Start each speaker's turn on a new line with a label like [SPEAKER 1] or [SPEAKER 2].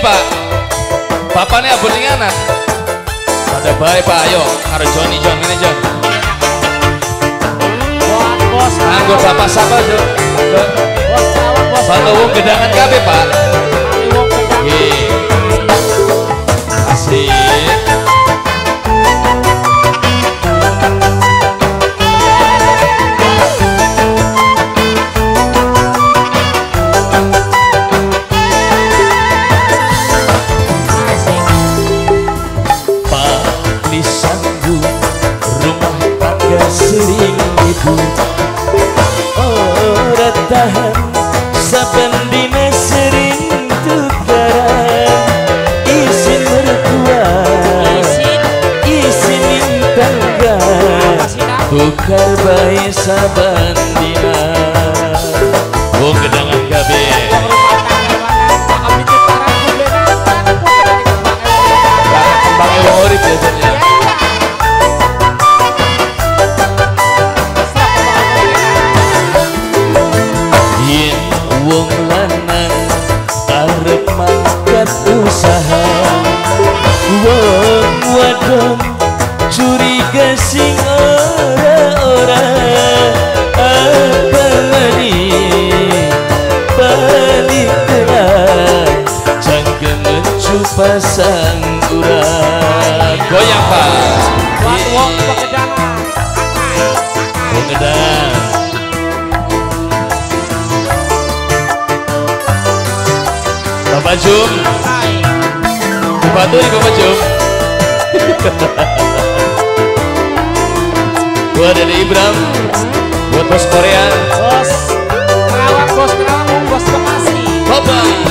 [SPEAKER 1] Pak. Bapaknya anak. Ada baik Pak, ayo. Karo Johnny John, ini John.
[SPEAKER 2] Bos.
[SPEAKER 1] Anggur bapak siapa John?
[SPEAKER 2] Bos awak bos.
[SPEAKER 1] Bantu wong gedangan kabeh Pak. Nggih. Asik.
[SPEAKER 3] Sering ibu ora tahan saben dina sering tukaran isin mertua isin tangga tukar bae saben dina wong gedangan kabeh
[SPEAKER 1] Bang wong urip biasanya.
[SPEAKER 3] wong lanang arep mangkat usaha wong wadon curiga sing ora apa mani balik terang jangan mencupa sangguran
[SPEAKER 1] Goyang Pak.
[SPEAKER 2] Wong kegedangan.
[SPEAKER 1] Wong gedangan. Bapak Jum, dibantu nih Bapak Jum. Buat Dede Ibram, buat bos Korea.
[SPEAKER 2] Bos. Kerawang bos Bekasi.
[SPEAKER 1] Bapak.